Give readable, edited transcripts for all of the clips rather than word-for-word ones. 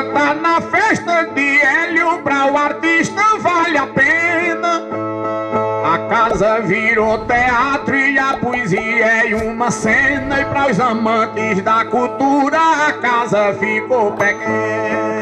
cantar na festa de Hélio, pra o artista vale a pena. A casa virou teatro e a poesia é uma cena. E para os amantes da cultura a casa ficou pequena.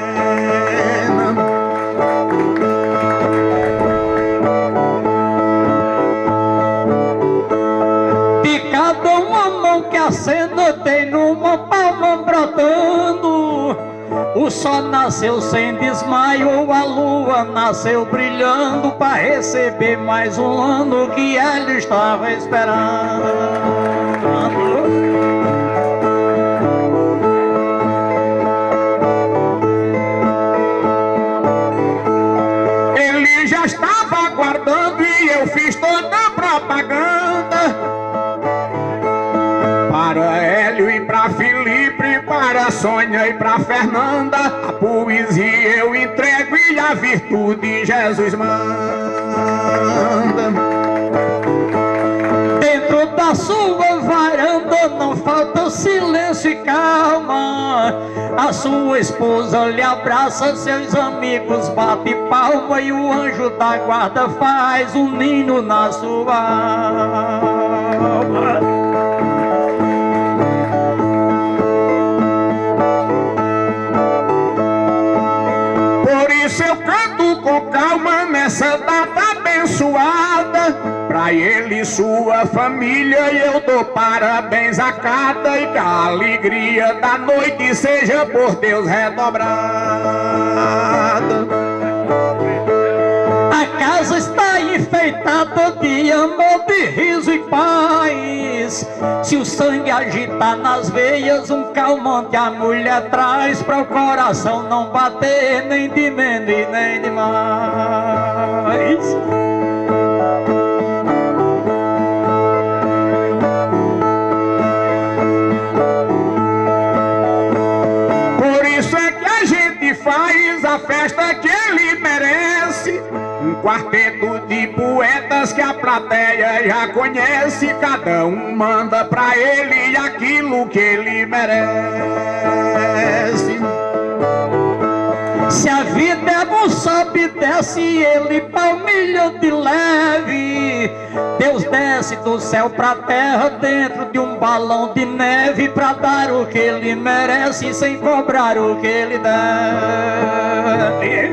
De cada uma mão que acena tem numa palma brotando. O sol nasceu sem desmaio, a lua nasceu brilhando para receber mais um ano que ele estava esperando. Ele já estava aguardando e eu fiz toda a propaganda para Hélio e para Felipe, para Sônia e para Fernanda. A poesia eu entrego e a virtude Jesus manda. Dentro da sua varanda não falta silêncio e calma. A sua esposa lhe abraça, seus amigos batem palma e o anjo da guarda faz um ninho na sua alma. Eu canto com calma nessa data abençoada, pra ele e sua família eu dou parabéns a cada, e que a alegria da noite seja por Deus redobrada. A casa está enfeitada de amor, de riso e paz. Se o sangue agitar nas veias, um calmante a mulher traz, para o coração não bater nem de menos e nem de mais. Por isso é que a gente faz a festa que ele merece. Um quarteto de poetas que a plateia já conhece. Cada um manda pra ele aquilo que ele merece. Se a vida é bom, sobe e desce, ele palmilha de leve. Deus desce do céu pra terra dentro de um balão de neve, pra dar o que ele merece sem cobrar o que ele deve.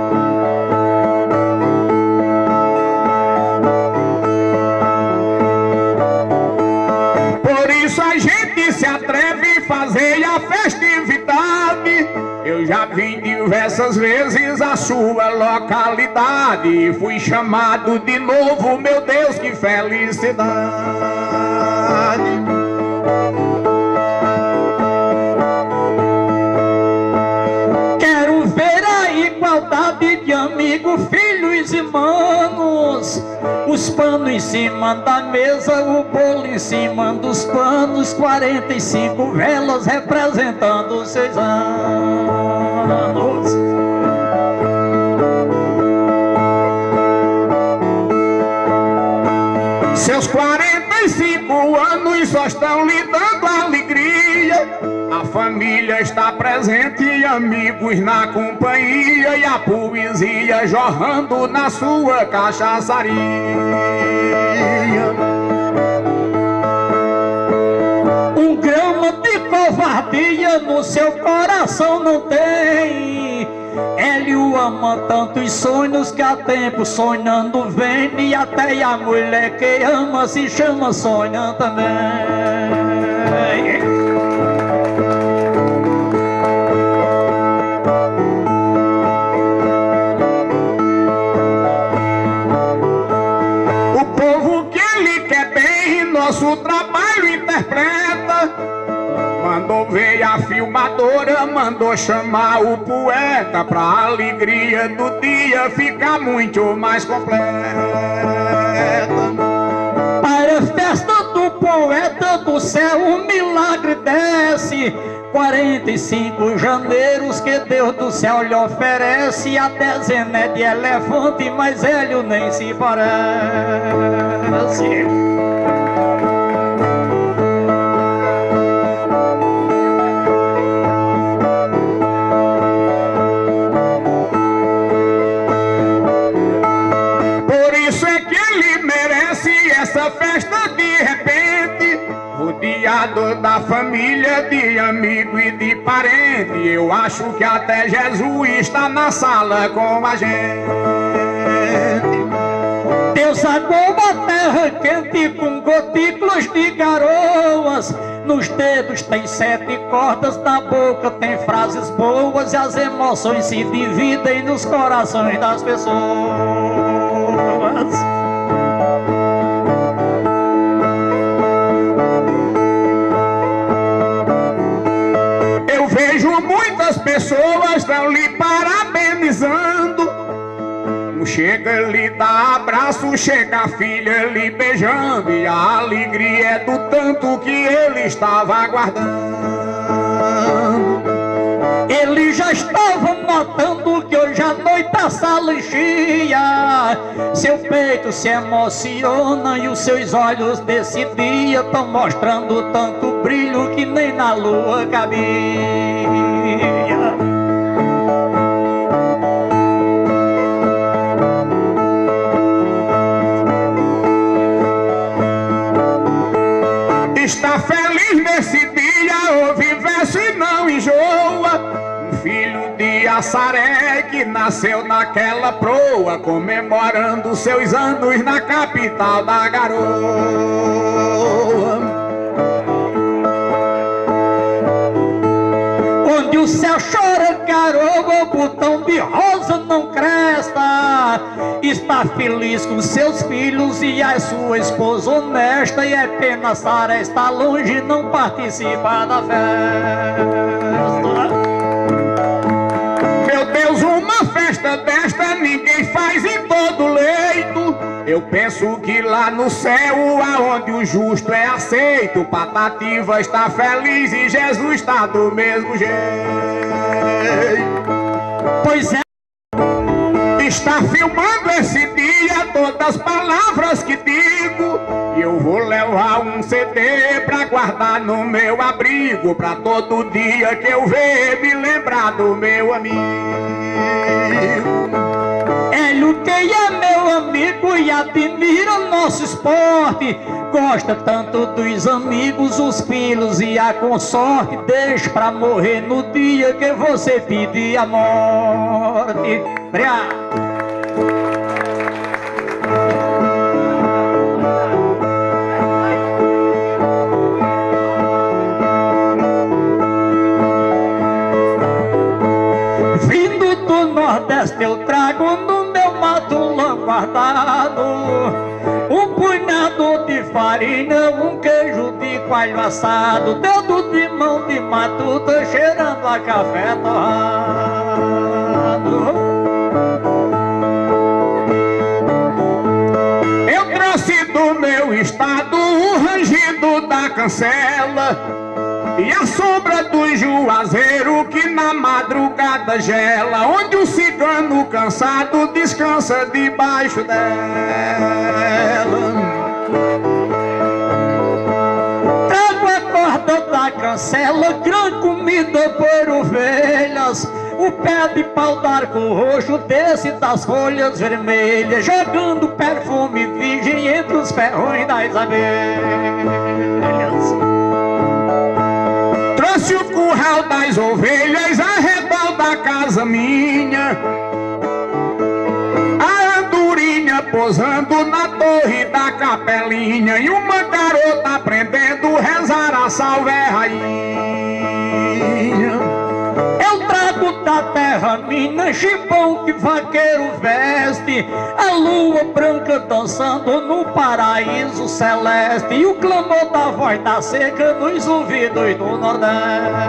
Por isso a gente se atreve a fazer a festividade. Eu já vim diversas vezes à sua localidade e fui chamado de novo, meu Deus, que felicidade. Quero ver a igualdade de amigo, filhos e manos. Os panos em cima da mesa, o bolo em cima dos panos. 45 velas representando 6 anos. Seus 45 anos só estão lhe dando alegria. A família está presente e amigos na companhia, e a poesia jorrando na sua cachaçaria. Um grama de covardia no seu coração não tem. Hélio ama tantos sonhos que há tempo sonhando vem, e até a mulher que ama se chama Sônia também. O povo que ele quer bem, nosso trabalho interpreta. Mandou ver a filmadora, mandou chamar o poeta, pra alegria do dia ficar muito mais completa. Para a festa do poeta do céu um milagre desce. 45 janeiros que Deus do céu lhe oferece. A dezena é de elefante, mas Hélio nem se parece. de amigo e de parente. Eu acho que até Jesus está na sala com a gente. Deus aguou a terra quente com gotículas de garoas. Nos dedos tem 7 cordas, na boca tem frases boas. E as emoções se dividem nos corações das pessoas. Eu vejo muitas pessoas estão lhe parabenizando. Chega lhe dá abraço, chega a filha lhe beijando. E a alegria é do tanto que ele estava aguardando. Ele já estava notando que hoje à noite a sala enchia. Seu peito se emociona e os seus olhos desse dia estão mostrando tanto brilho que nem na lua cabia. Está feliz nesse dia, ouve verso e não enjoa. Um filho de Assaré que nasceu naquela proa, comemorando seus anos na capital da garoa. Onde o céu chora garoa, o botão de rosa não cresta. Está feliz com seus filhos e a sua esposa honesta. E é pena Sara está longe, não participa da festa. Meu Deus, uma festa desta ninguém faz em todo leito. Eu penso que lá no céu, aonde o justo é aceito, Patativa está feliz e Jesus está do mesmo jeito. Pois é. Está filmando esse dia todas as palavras que digo. E eu vou levar um CD pra guardar no meu abrigo, pra todo dia que eu ver me lembrar do meu amigo. Hélio que é meu amigo e admira nosso esporte. Gosta tanto dos amigos, os filhos e a consorte. Deixa pra morrer no dia que você pedir a morte. Obrigado. Vindo do Nordeste eu trago no meu matulão guardado um punhado de farinha, um queijo de coalho assado, dedo de mão de matuta cheirando a café torrado. Eu trouxe do meu estado o rangido da cancela e a sombra do juazeiro que na madrugada gela, onde o cigano cansado descansa debaixo dela. Trago a corda da cancela, grã comida por ovelhas, o pé de pau d'arco roxo desce das folhas vermelhas, jogando perfume virgem entre os ferrões das abelhas. Trouxe o curral das ovelhas ao redor da casa minha, a andorinha posando na torre da capelinha e uma garota aprendendo a rezar a salve rainha. Eu trago da terra mina chibão que vaqueiro veste, a lua branca dançando no paraíso celeste e o clamor da voz da seca nos ouvidos do Nordeste.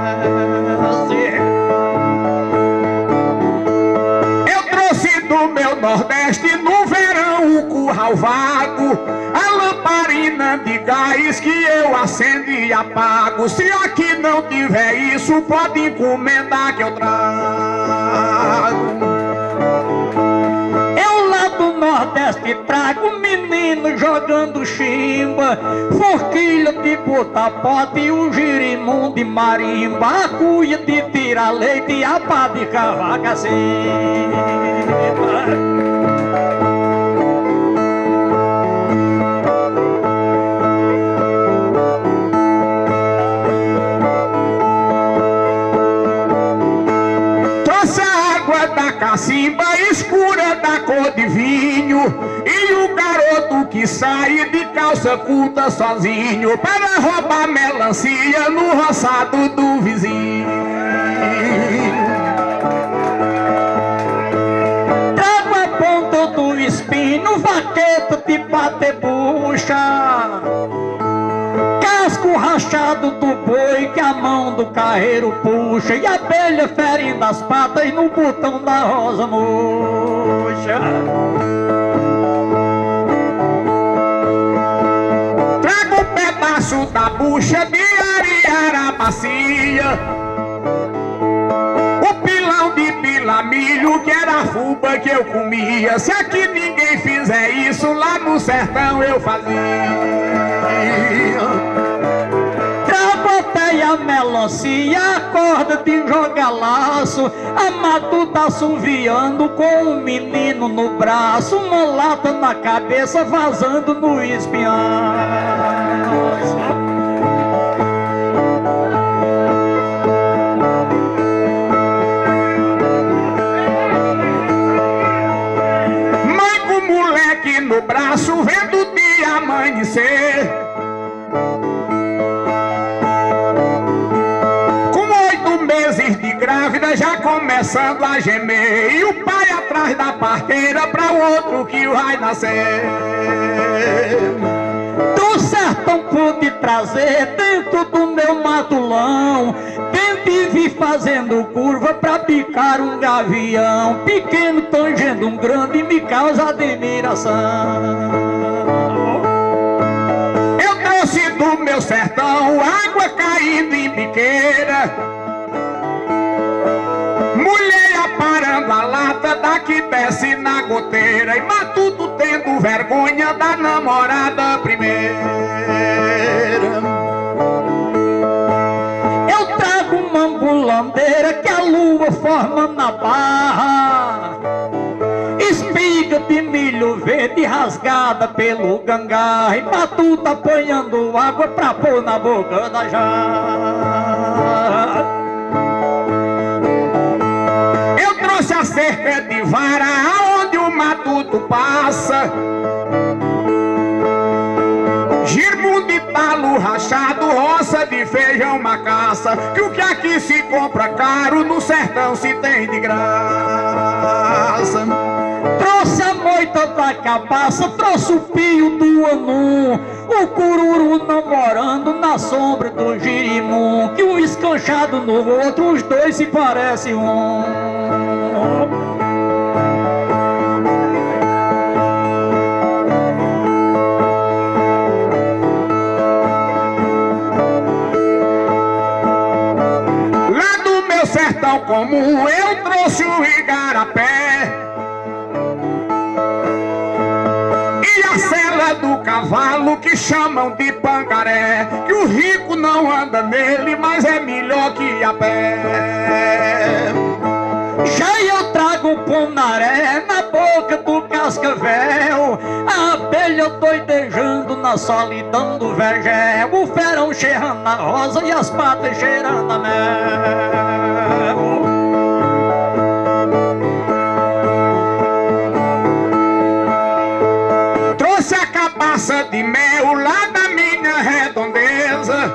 Eu trouxe do meu Nordeste no verão o curral vago, a lamparina de gás que eu acendo e apago. Se aqui não tiver isso, pode encomendar que eu trago. Eu lá do Nordeste trago menino jogando chimba, forquilha de botapote e o girimum de marimba, a cuia de tira-leite e a pá de cavaco assim. cacimba escura da cor de vinho, e o garoto que sai de calça curta sozinho para roubar melancia no roçado do vizinho. Trago a ponta do espinho, vaqueta de bater bucha, casco rachado do boi que a mão do carreiro puxa, e a abelha ferindo as patas no botão da rosa murcha. Trago um pedaço da bucha de areia macia, o pilão de pilamilho que era a fuba que eu comia. Se aqui ninguém fizer isso, lá no sertão eu fazia. E a melancia, a corda de jogar laço, a matuta assoviando com um menino no braço, uma lata na cabeça vazando no espinhaço. Mãe com moleque no braço, vendo o dia amanhecer, de grávida já começando a gemer, e o pai atrás da parteira para o outro que vai nascer. Do sertão pude trazer dentro do meu matulão, tente vir fazendo curva pra picar um gavião, pequeno tangendo um grande me causa admiração. Eu trouxe do meu sertão água caindo em biqueira, mulher aparando a lata da que desce na goteira, e matuto tendo vergonha da namorada primeira. Eu trago uma ambulandeira que a lua forma na barra, espiga de milho verde rasgada pelo gangá, e matuto apanhando água pra pôr na boca da jarra. A cerca de vara aonde o matuto passa, girmo de talo rachado, roça de feijão macaça, que o que aqui se compra caro no sertão se tem de graça. Trouxe a moita da cabaça, trouxe o pio do anum, o cururu namorando na sombra do girimum, que um escanchado no outro, os dois se parecem um. Lá do meu sertão comum eu trouxe o igarapé e a sela do cavalo que chamam de pangaré, que o rico não anda nele, mas é melhor que a pé. Já eu trago o ponaré na boca do cascavel, a abelha doidejando na solidão do vergel, o ferão cheirando a rosa e as patas cheirando a mel. Trouxe a cabaça de mel lá da minha redondeza,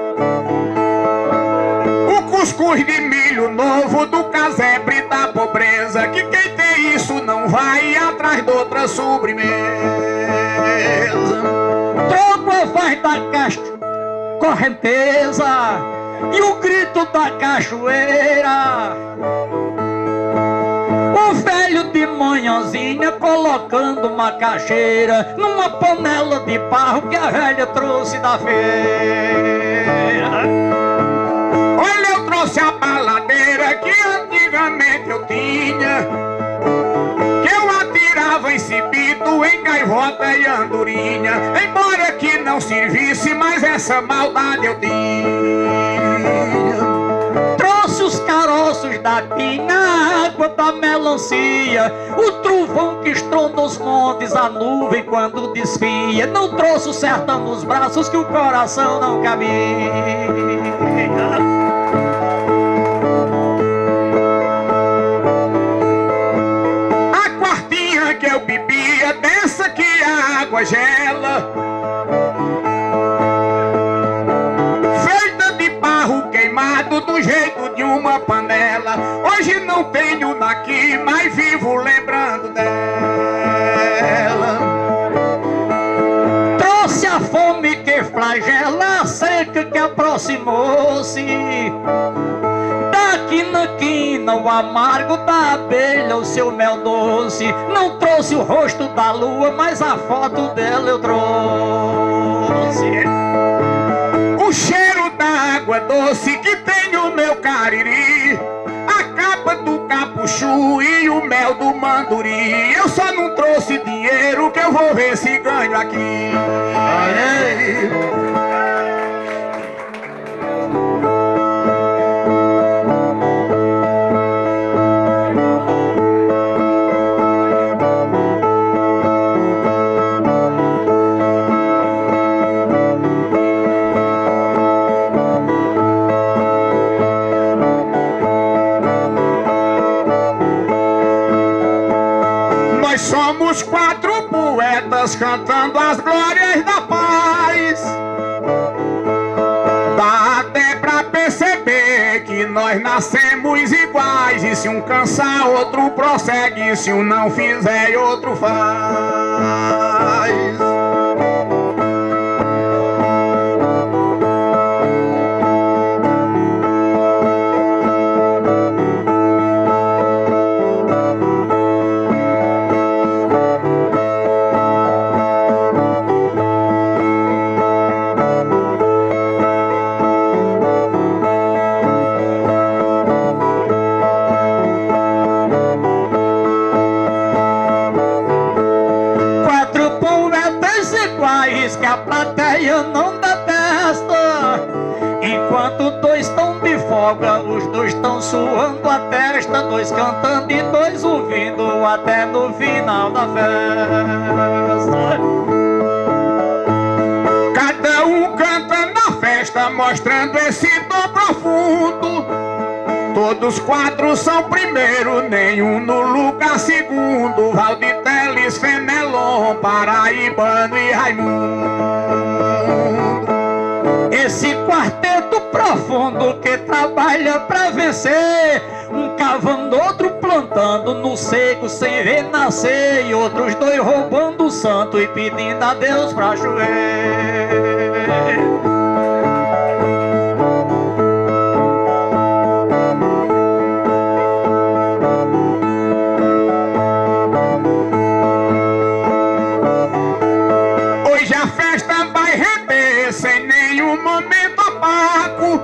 o cuscuz de milho novo do casebre da pobreza, que quem tem isso não vai atrás de outra sobremesa. Troco a voz da correnteza e o grito da cachoeira, o velho de manhãzinha colocando macaxeira numa panela de barro que a velha trouxe da feira. Olha, eu trouxe a baladeira que antigamente eu tinha, que eu atirava em cibito, em gaivota e andorinha, embora que não servisse, mas essa maldade eu tinha. Trouxe os caroços da pinha, a água da melancia, o trovão que estronda os montes, a nuvem quando desfia. Não trouxe o sertão nos braços que o coração não cabia. do jeito de uma panela. Hoje não tenho daqui, mas vivo lembrando dela. Trouxe a fome que flagela, a seca que aproximou-se. Da quina, o amargo da abelha, o seu mel doce. Não trouxe o rosto da lua, mas a foto dela eu trouxe. O cheiro da água doce que tem no meu cariri, a capa do capuchu e o mel do manduri. Eu só não trouxe dinheiro, que eu vou ver se ganho aqui. Aê. Nós somos 4 poetas cantando as glórias da paz. Dá até pra perceber que nós nascemos iguais. E se um cansar, outro prossegue. Se um não fizer, outro faz. Que a plateia não detesta. Enquanto 2 estão de folga, os 2 estão suando a testa. 2 cantando e 2 ouvindo até no final da festa. Cada um canta na festa, mostrando esse dom profundo. Todos 4 são primeiro, nenhum no lugar segundo. Valditeles, Fenelon, Paraibano e Raimundo. Esse quarteto profundo que trabalha pra vencer, um cavando, outro plantando no seco sem ver nascer, e outros 2 roubando o santo e pedindo a Deus pra chover. Hoje a festa vai render sem nenhum momento opaco.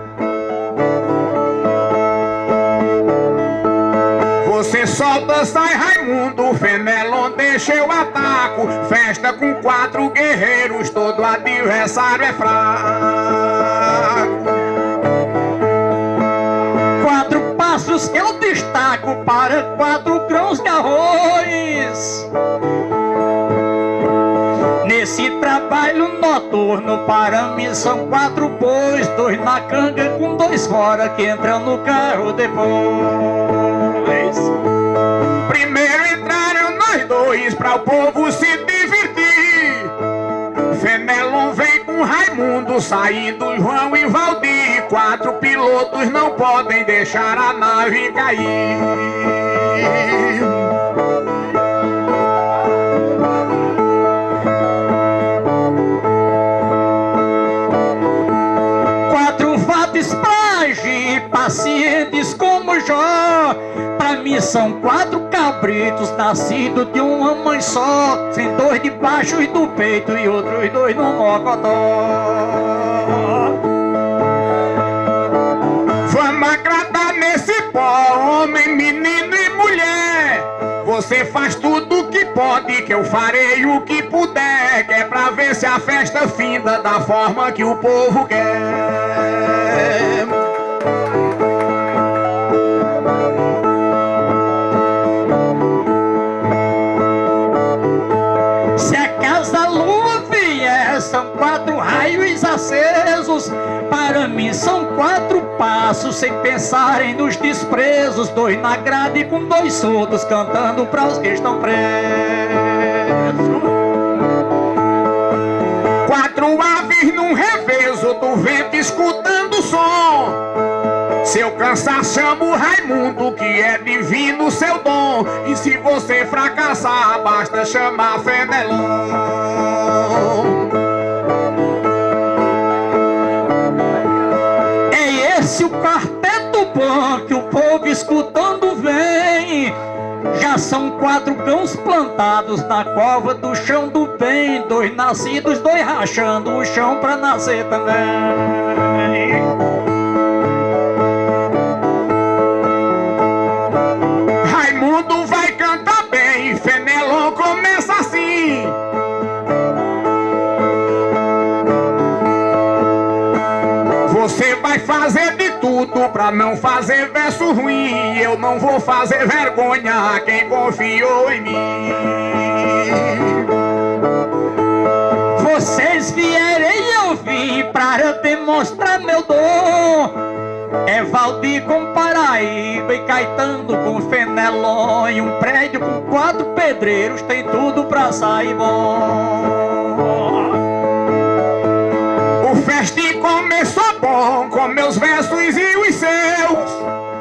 Você solta, sai Raimundo, Fenelon deixa eu ataco. Festa com 4 guerreiros, todo adversário é fraco. 4 passos que eu destaco para 4 grãos de arroz. Nesse trabalho noturno para mim são 4 bois, 2 na canga com 2 fora que entram no carro depois. Primeiro entraram nós 2 pra o povo se divertir. Fenelon vem com Raimundo, saindo João e Valdir. 4 pilotos não podem deixar a nave cair. Pacientes como Jó, pra mim são 4 cabritos nascidos de uma mãe só, sem 2 debaixo do peito e outros 2 no mocotó. Vamos agradar nesse pó, homem, menino e mulher. Você faz tudo o que pode, que eu farei o que puder, que é pra ver se a festa finda da forma que o povo quer. São 4 raios acesos, para mim são 4 passos, sem pensarem nos desprezos. 2 na grade com 2 surdos, cantando para os que estão presos. 4 aves num revezo do vento, escutando o som. Se eu cansar, chamo o Raimundo, que é divino o seu dom. E se você fracassar, basta chamar Fenelon. É esse o quarteto bom que o povo escutando vem. Já são 4 grãos plantados na cova do chão do bem. 2 nascidos, 2 rachando o chão pra nascer também. Raimundo vai cantar bem, Fenelon começa assim. Você vai fazer de tudo pra não fazer verso ruim. Eu não vou fazer vergonha a quem confiou em mim. Vocês vierem, eu vim para demonstrar meu dom. É Valdir com Paraíba e Caetano com Fenelon. E um prédio com 4 pedreiros tem tudo pra sair bom. O festim começou bom com meus versos e os seus.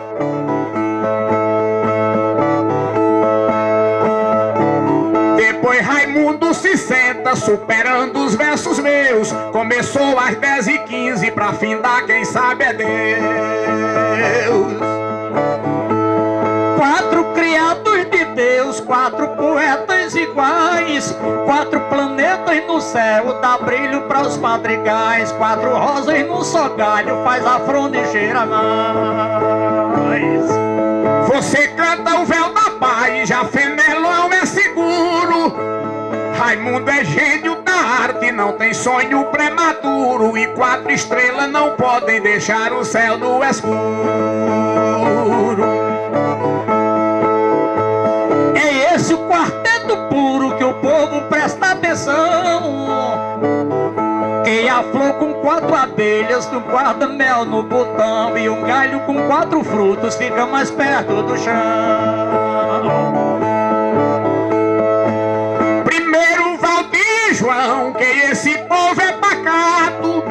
Depois Raimundo se senta, superando os versos meus. Começou às 10h15, pra findar quem sabe é Deus. 4 criados de Deus, 4 poetas iguais. 4 planetas no céu, dá brilho para os madrigais. 4 rosas no só galho, faz a fronda e cheira mais. Você canta o véu da paz, já Fenelon é seguro. Raimundo é gênio da arte, não tem sonho prematuro. E 4 estrelas não podem deixar o céu no escuro. É esse o quarteto puro que o povo presta atenção. Que a flor com 4 abelhas no guarda-mel no botão. E um galho com 4 frutos fica mais perto do chão. Primeiro Valdir e João, que esse povo é pacato.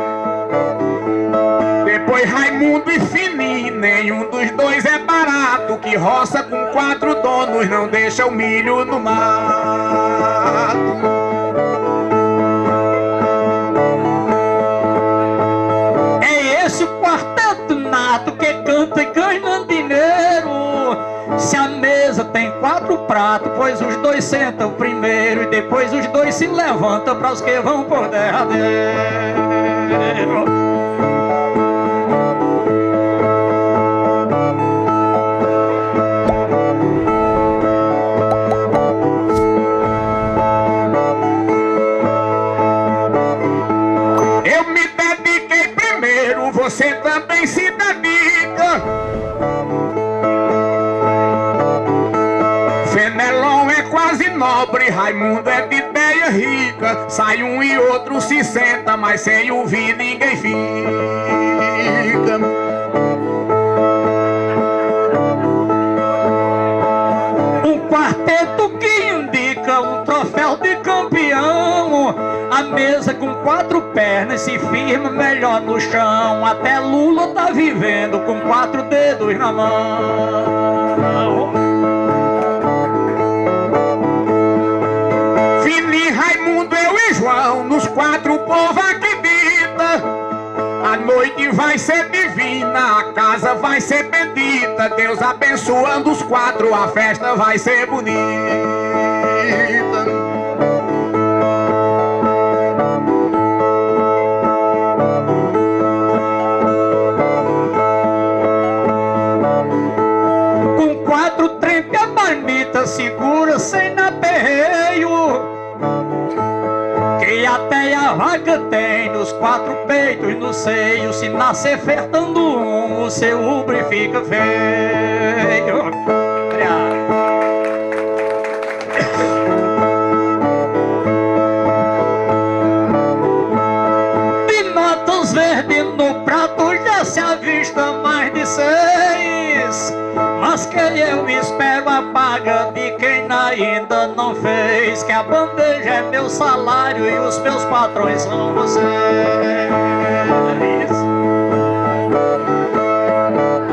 Depois Raimundo e Fininho, nenhum dos dois é barato. Que roça com 4 donos não deixa o milho no mato. Que canta e ganha dinheiro. Se a mesa tem 4 pratos, pois os 2 sentam primeiro. E depois os 2 se levantam para os que vão por derradeiro. Eu me dediquei primeiro, você também se dedica. Fenelon é quase nobre, Raimundo é de ideia rica. Sai um e outro se senta, mas sem ouvir ninguém fica. Um quarteto que indica um troféu de campeão. A mesa com 4 pernas se firma melhor no chão. Até Lula tá vivendo com 4 dedos na mão. Fininho, Raimundo, eu e João, nos 4 o povo acredita. A noite vai ser divina, a casa vai ser bendita. Deus abençoando os 4, a festa vai ser bonita. Segura sem aperreio, que até a vaca tem nos 4 peitos no seio. Se nascer fertando um, o seu ubre fica feio. De notas verdes no prato já se avista mais de 6. Mas que eu espero a paga de quem ainda não fez. Que a bandeja é meu salário e os meus patrões são vocês.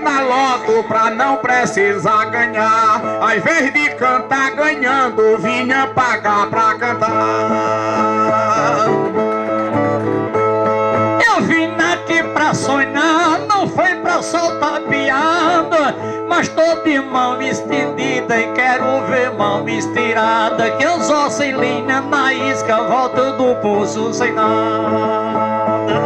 na loto pra não precisar ganhar. Ao invés de cantar ganhando, vinha pagar pra cantar. Eu vim aqui pra sonhar, não foi pra soltar piada, mas tô de mão estendida e quero ver mão estirada, que eu só sem linha na isca, volta do pulso sem nada.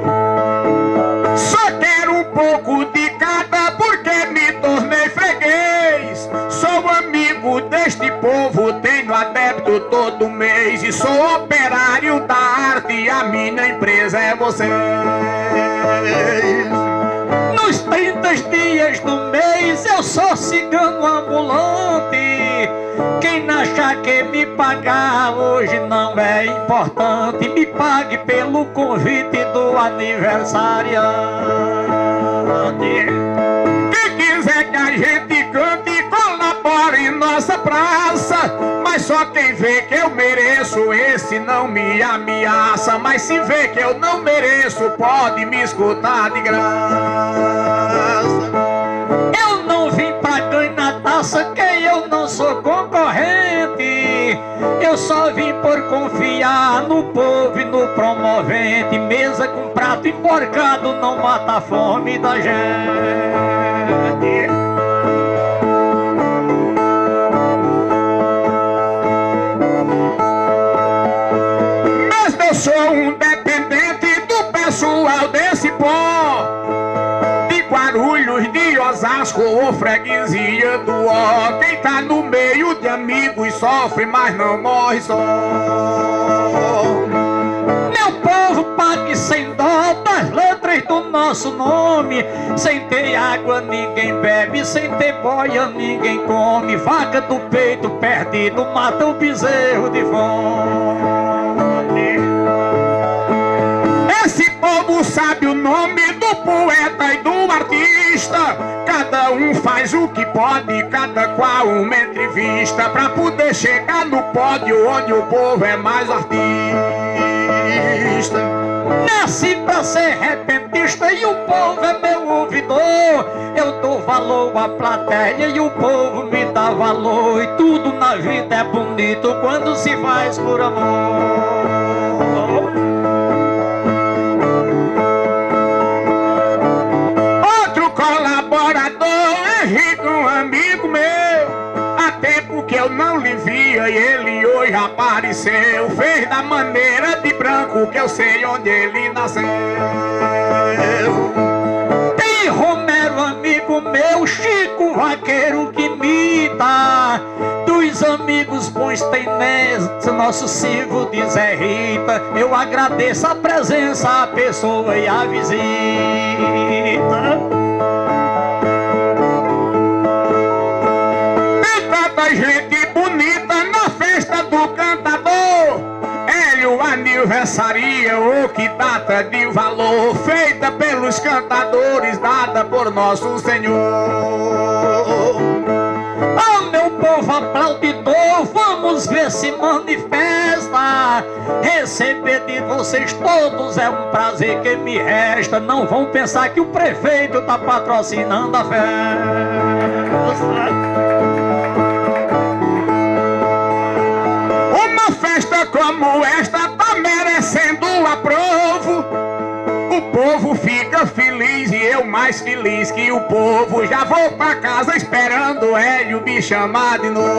Só quero um pouco de cada porque me tornei freguês. Sou amigo deste povo, tenho adepto todo mês. E sou operário da arte e a minha empresa é vocês. Nos 30 dias do mês eu sou cigano ambulante. Quem achar que me pagar hoje não é importante, me pague pelo convite do aniversariante. Quem quiser que a gente cante, colabore em nossa praça. Mas só quem vê que eu mereço, esse não me ameaça. Mas se vê que eu não mereço, pode me escutar de graça. Eu não vim pra ganhar taça, que eu não sou concorrente. Eu só vim por confiar no povo e no promovente. Mesa com prato emborcado não mata a fome da gente. Mas eu sou um dependente do pessoal desse pó, de Guarulhos, de Osasco ou freguesia do Ó. Quem tá no meio de amigos sofre, mas não morre só. Meu povo, pague sem dó das letras do nosso nome. Sem ter água ninguém bebe, sem ter boia ninguém come. Vaca do peito perdido mata o bezerro de fome. Esse povo sabe o nome do poeta e do artista. Cada um faz o que pode, cada qual uma entrevista, pra poder chegar no pódio onde o povo é mais artista. Nasci pra ser repentista e o povo é meu ouvidor. Eu dou valor à plateia e o povo me dá valor. E tudo na vida é bonito quando se faz por amor. Henrique, um amigo meu, há tempo que eu não lhe via e ele hoje apareceu. Fez da maneira de branco que eu sei onde ele nasceu. Tem Romero, amigo meu, Chico Vaqueiro que imita. Dos amigos bons tem Nessa, nosso Silvio de Zé Rita. Eu agradeço a presença, a pessoa e a visita. Gente bonita na festa do cantador. Hélio aniversaria, o que data de valor, feita pelos cantadores, dada por nosso Senhor. Oh, meu povo aplaudidor, vamos ver se manifesta. Receber de vocês todos é um prazer que me resta. Não vão pensar que o prefeito tá patrocinando a festa. Como esta tá merecendo um aprovo. O povo fica feliz e eu mais feliz que o povo. Já vou pra casa esperando o Hélio me chamar de novo.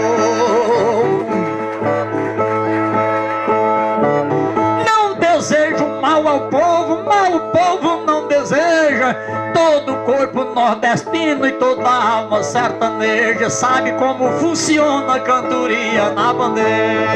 Não desejo mal ao povo, mal o povo não deseja. Todo corpo nordestino e toda alma sertaneja sabe como funciona a cantoria na bandeira.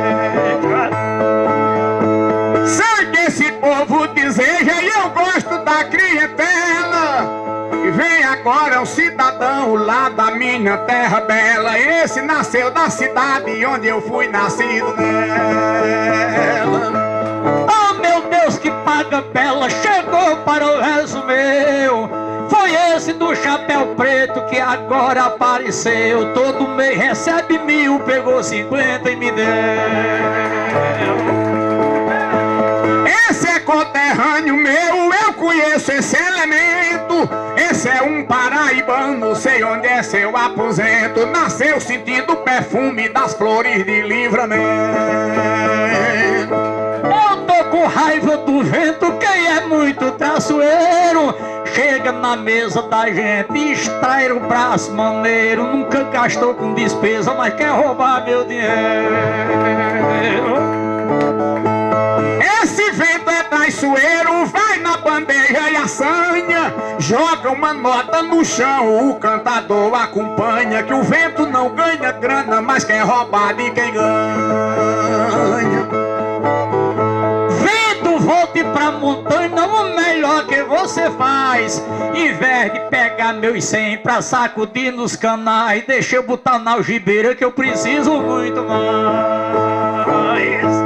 Sei que esse povo deseja e eu gosto da clientela. E vem agora um cidadão lá da minha terra bela. Esse nasceu da cidade onde eu fui nascido nela. Oh, meu Deus, que paga bela, chegou para o verso meu. Foi esse do chapéu preto que agora apareceu. Todo mês recebe 1000, pegou 50 e me deu. Esse é conterrâneo meu, eu conheço esse elemento. Esse é um paraibano, sei onde é seu aposento. Nasceu sentindo o perfume das flores de Livramento. Eu tô com raiva do vento, quem é muito traiçoeiro chega na mesa da gente e extrai o braço maneiro. Nunca gastou com despesa, mas quer roubar meu dinheiro. Esse vento é traiçoeiro, vai na bandeja e assanha, joga uma nota no chão, o cantador acompanha. Que o vento não ganha grana, mas quer roubar de quem ganha. Vento, volte pra montanha, o melhor que você faz. Em vez de pegar meus 100 pra sacudir nos canais, deixa eu botar na algibeira que eu preciso muito mais.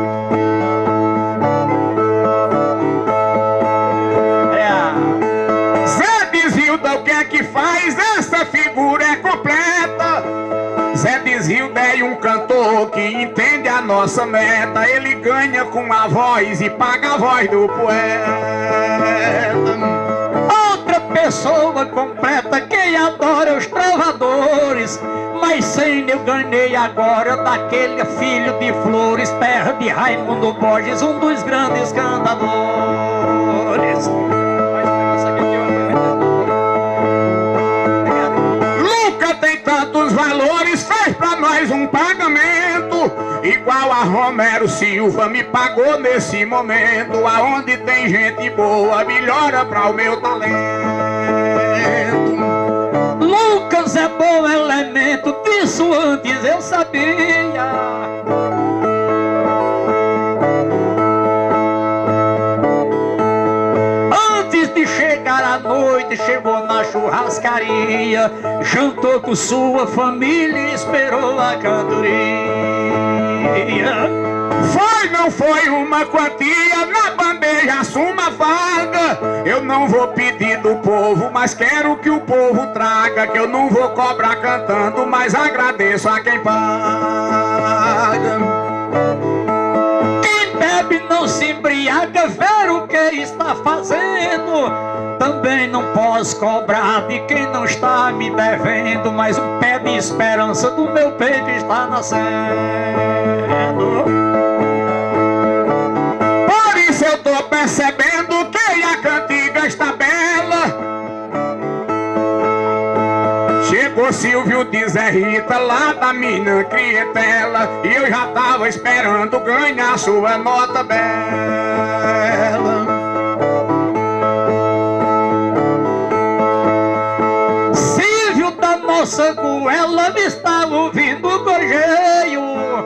O que é que faz? Essa figura é completa. Zé Desilda é um cantor que entende a nossa meta. Ele ganha com a voz e paga a voz do poeta. Outra pessoa completa, quem adora os trovadores. Mas 100 eu ganhei agora daquele filho de Flores, terra de Raimundo Borges, um dos grandes cantadores. Tem tantos valores, fez pra nós um pagamento igual a Romero Silva me pagou nesse momento. Aonde tem gente boa, melhora pra o meu talento. Lucas é bom elemento, disso antes eu sabia. À noite chegou na churrascaria, jantou com sua família e esperou a cantoria. Foi, não foi uma quantia, na bandeja assuma vaga. Eu não vou pedir do povo, mas quero que o povo traga. Que eu não vou cobrar cantando, mas agradeço a quem paga. Quem bebe não se embriaga, ver o que está fazendo. Também não posso cobrar de quem não está me devendo, mas um pé de esperança do meu peito está nascendo. Por isso eu tô percebendo que a cantiga está bela. Chegou Silvio de Zé Rita, lá da minha clientela, e eu já tava esperando ganhar sua nota bela. Nossa goela me está ouvindo o gorjeio.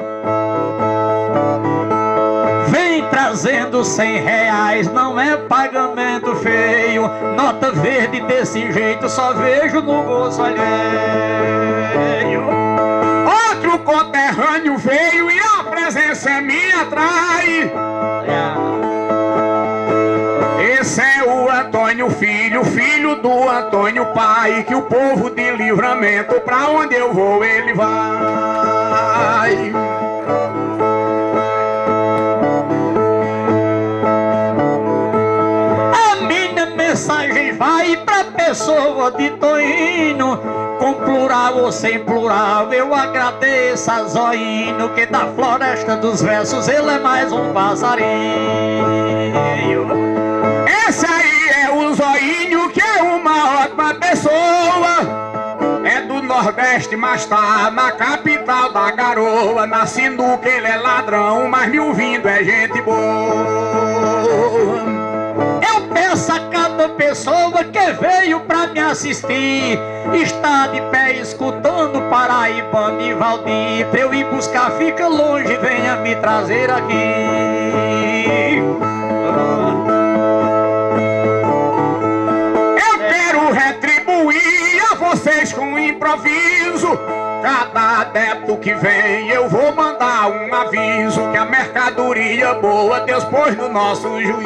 Vem trazendo 100 reais, não é pagamento feio. Nota verde desse jeito só vejo no bolso alheio. Outro conterrâneo veio e a presença me atrai. Esse é o Antônio Filho, filho do Antônio Pai, que o povo de Livramento, pra onde eu vou ele vai. A minha mensagem vai pra pessoa de Toino, com plural ou sem plural, eu agradeço a Zoino, que da floresta dos versos ele é mais um passarinho. Esse aí é o Zoinho, que é uma ótima pessoa. É do Nordeste, mas tá na capital da garoa. Na sinuca ele é ladrão, mas me ouvindo é gente boa. Eu peço a cada pessoa que veio pra me assistir, está de pé escutando Paraibano e Valdir. Pra eu ir buscar fica longe, venha me trazer aqui. Retribuir a vocês com improviso. Cada adepto que vem eu vou mandar um aviso, que a mercadoria boa Deus pôs no nosso juízo.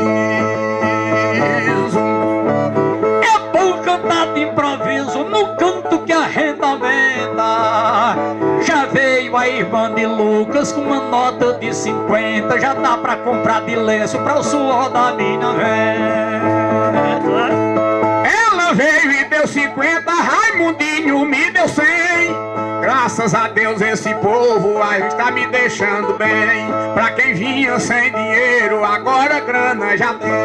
É bom cantar de improviso no canto que a renda aumenta. Já veio a irmã de Lucas com uma nota de 50. Já dá pra comprar de lenço pra o suor da minha velha. Ela veio e deu 50, Raimundinho me deu 100. Graças a Deus esse povo aí está me deixando bem. Pra quem vinha sem dinheiro, agora grana já tem.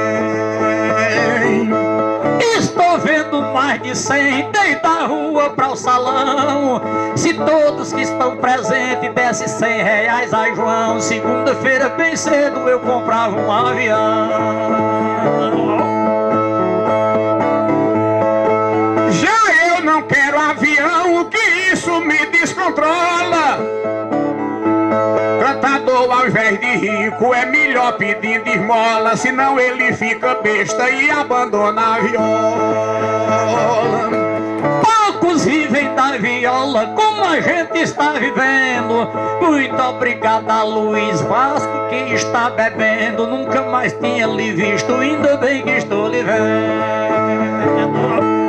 Estou vendo mais de 100 desde a rua para o salão. Se todos que estão presentes dessem 100 reais a João, segunda-feira bem cedo eu comprava um avião. Já eu não quero avião, que isso me descontrola. Cantador ao invés de rico é melhor pedindo esmola, senão ele fica besta e abandona a viola. Poucos vivem da viola como a gente está vivendo. Muito obrigado a Luiz Vasco que está bebendo. Nunca mais tinha lhe visto, ainda bem que estou lhe vendo.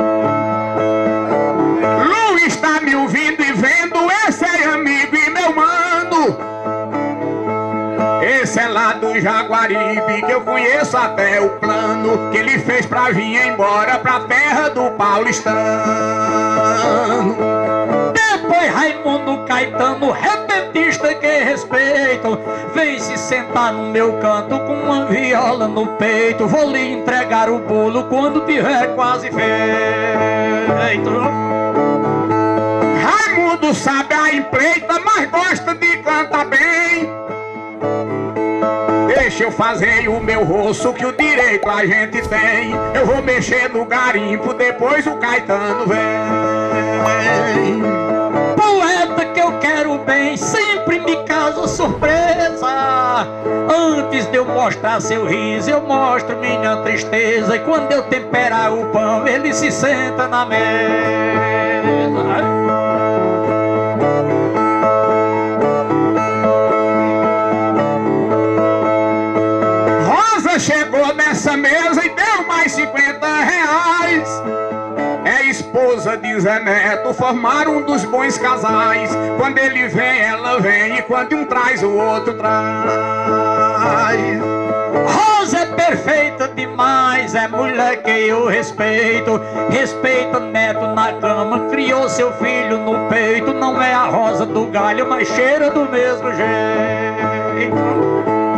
Luiz está me ouvindo e vendo, esse é amigo e meu mano. Esse é lá do Jaguaribe, que eu conheço até o plano que ele fez pra vir embora pra terra do paulistano. Depois Raimundo Caetano, repentista que respeito, vem se sentar no meu canto com uma viola no peito. Vou lhe entregar o bolo quando tiver quase feito. Raimundo sabe a empleita, mas gosta de cantar bem. Deixa eu fazer o meu roço, que o direito a gente tem. Eu vou mexer no garimpo, depois o Caetano vem. Poeta que eu quero bem sempre me causa surpresa. Antes de eu mostrar seu riso, eu mostro minha tristeza. E quando eu temperar o pão, ele se senta na mesa. Chegou nessa mesa e deu mais 50 reais. É esposa de Zé Neto, formaram um dos bons casais. Quando ele vem, ela vem, e quando um traz, o outro traz. Rosa é perfeita demais, é mulher que eu respeito. Respeita Neto na cama, criou seu filho no peito. Não é a rosa do galho, mas cheira do mesmo jeito.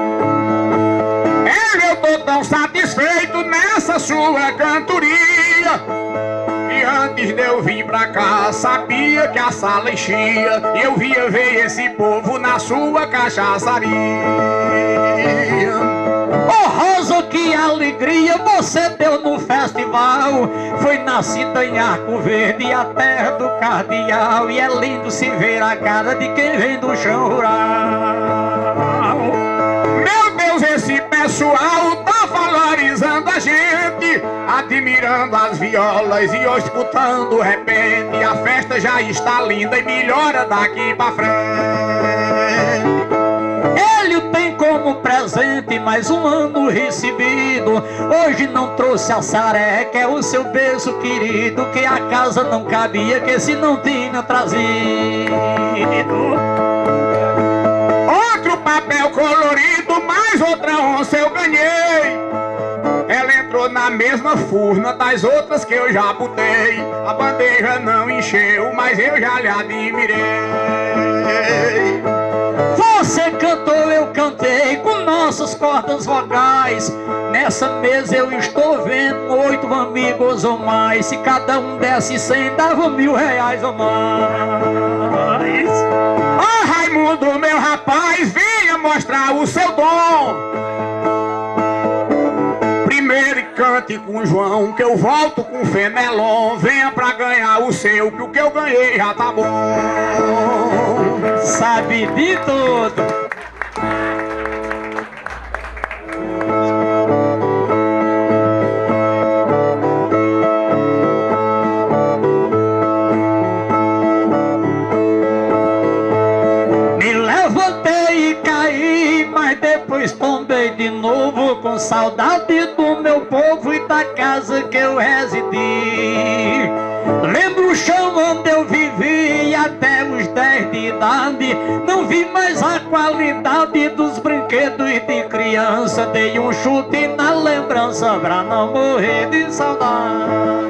Tô tão satisfeito nessa sua cantoria, e antes de eu vir pra cá sabia que a sala enchia, e eu via ver esse povo na sua cachaçaria. Oh Rosa, que alegria você deu no festival. Foi nascida em Arco Verde, a terra do cardeal, e é lindo se ver a cara de quem vem do chão rural. Esse pessoal tá valorizando a gente, admirando as violas e eu escutando de repente. A festa já está linda e melhora daqui pra frente. Ele tem como presente mais um ano recebido. Hoje não trouxe a saré, que é o seu berço querido, que a casa não cabia, que se não tinha trazido. Papel colorido, mais outra onça eu ganhei. Ela entrou na mesma furna das outras que eu já botei. A bandeja não encheu, mas eu já lhe admirei. Você cantou, eu cantei com nossas cordas vogais. Nessa mesa eu estou vendo 8 amigos ou mais. Se cada um desse 100, dava 1000 reais ou mais. Ah, Raimundo, meu rapaz, venha mostrar o seu dom. Primeiro cante com João, que eu volto com Fenelon. Venha pra ganhar o seu, que o que eu ganhei já tá bom. Sabe de tudo. Depois tombei de novo com saudade do meu povo e da casa que eu residi. Lembro o chão onde eu vivi até os 10 de qualidade. Não vi mais a qualidade dos brinquedos de criança. Dei um chute na lembrança pra não morrer de saudade.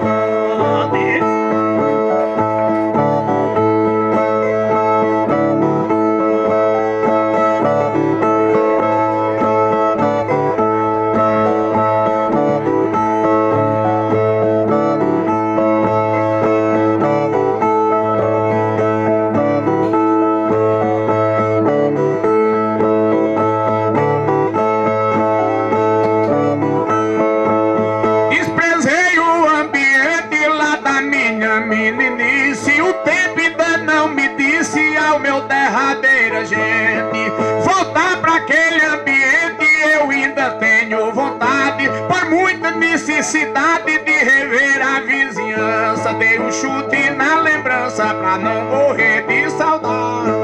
Gente, voltar para aquele ambiente eu ainda tenho vontade, por muita necessidade de rever a vizinhança. Dei um chute na lembrança pra não morrer de saudade.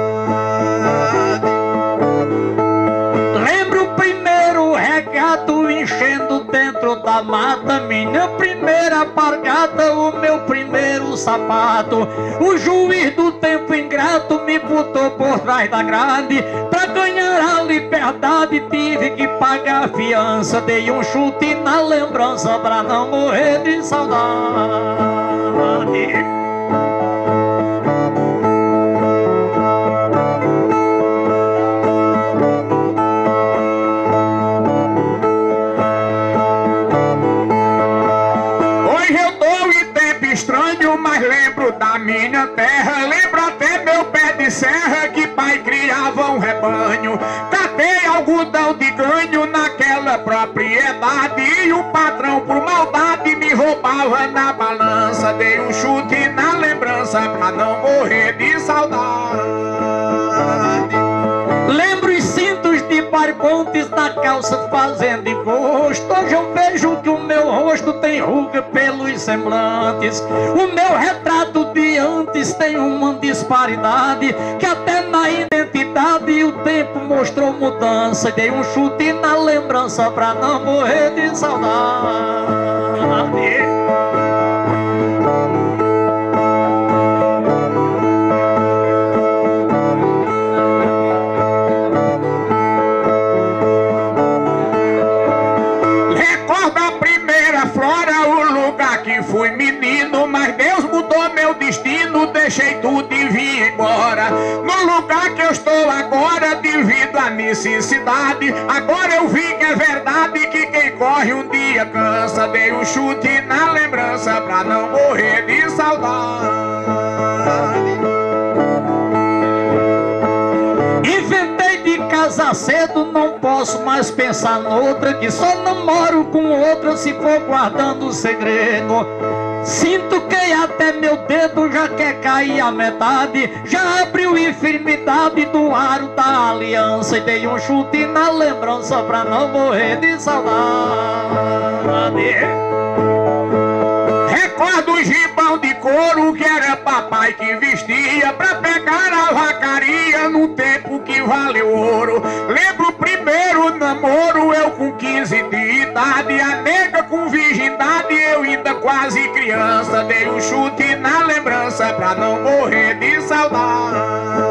Lembro o primeiro regato enchendo dentro da mata, minha primeira pargata, o meu primeiro sapato. O juiz do tempo ingrato me botou por trás da grade. Pra ganhar a liberdade tive que pagar a fiança. Dei um chute na lembrança pra não morrer de saudade. Mas lembro da minha terra, lembro até meu pé de serra que pai criava um rebanho. Catei algodão de ganho naquela propriedade e o patrão por maldade me roubava na balança. Dei um chute na lembrança pra não morrer de saudade. Lembro os cintos de barbontes na calça fazendo encosto. Hoje eu vejo que o meu rosto tem ruga pelos semblantes. O meu retrato de antes tem uma disparidade que até na identidade o tempo mostrou mudança. Dei um chute na lembrança pra não morrer de saudade. Fui menino, mas Deus mudou meu destino. Deixei tudo e vim embora. No lugar que eu estou agora, devido à necessidade. Agora eu vi que é verdade que quem corre um dia cansa. Dei um chute na lembrança pra não morrer de saudade. Inventei de casar cedo, não posso mais pensar noutra, que só namoro com outra se for guardando segredo. Sinto que até meu dedo já quer cair a metade. Já abriu enfermidade do aro da aliança. E dei um chute na lembrança pra não morrer de saudade. Recordo o gibão de couro que era papai que vestia pra pegar a vacaria no tempo que valeu ouro. Lembro o primeiro namoro, eu com 15 de idade, a nega com virgindade, eu ainda quase criança. Dei um chute na lembrança pra não morrer de saudade.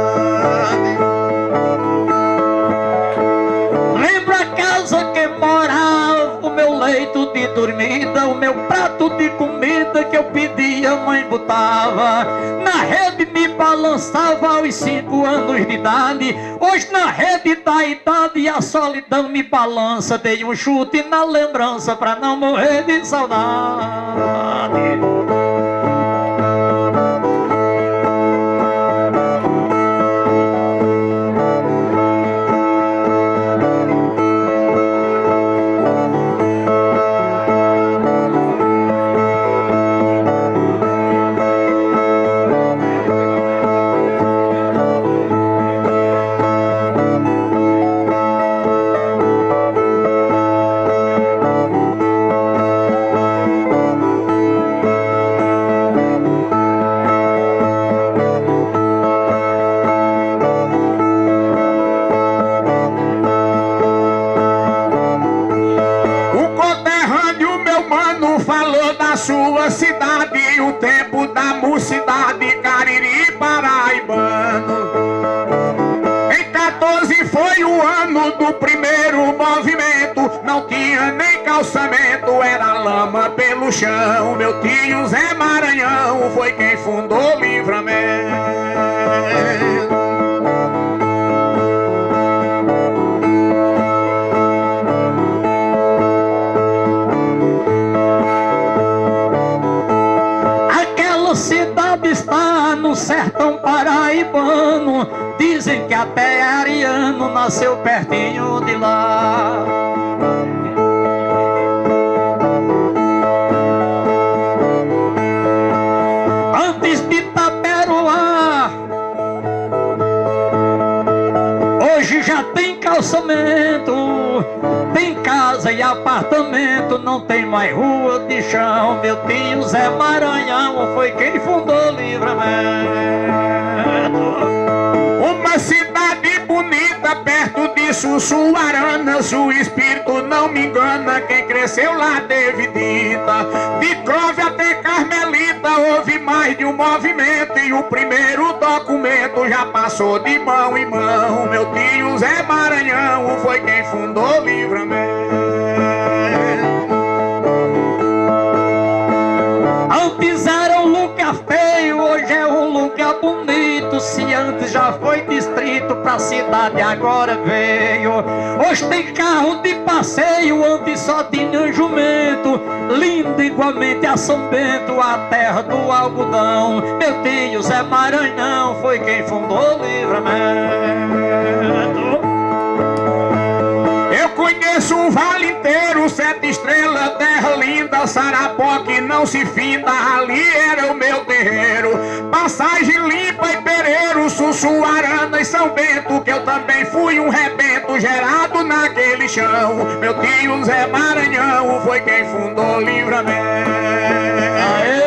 Lembro a casa que morava, o meu leito de dormida, o meu prato de comida que eu pedia, a mãe botava. Na rede me balançava aos 5 anos de idade. Hoje na rede da idade a solidão me balança. Dei um chute na lembrança pra não morrer de saudade. Sua cidade, o tempo da mocidade, Cariri paraibano. lembro do primeiro movimento, não tinha nem calçamento, era lama pelo chão. Meu tio Zé Maranhão foi quem fundou Livramento. Cidade está no sertão paraibano, dizem que até Ariano nasceu pertinho de lá. Antes de Taperoá, hoje já tem calçamento, tem casa e apartamento, não tem mais rua de chão. Meu tio Zé Maranhão foi quem fundou Livramento. Uma cidade bonita perto de Sussuaranas, o espírito não me engana, quem cresceu lá teve dita. De Crove até Carmelita houve mais de um movimento, e o primeiro documento já passou de mão em mão. Meu tio Zé Maranhão foi quem fundou Livramento. Antes era um lugar feio, hoje é um lugar bonito. Se antes já foi distrito, pra cidade agora veio. Hoje tem carro de passeio, antes só tinha jumento. Lindo igualmente a São Bento, a terra do algodão. Meu tio Zé Maranhão foi quem fundou Livramento. Eu conheço um vale inteiro, 7 estrelas, terra linda, Sarapó que não se finda, ali era o meu terreiro. Passagem limpa e Pereiro, Sussuarana e São Bento, que eu também fui um rebento gerado naquele chão. Meu tio Zé Maranhão foi quem fundou Livramento. Aê!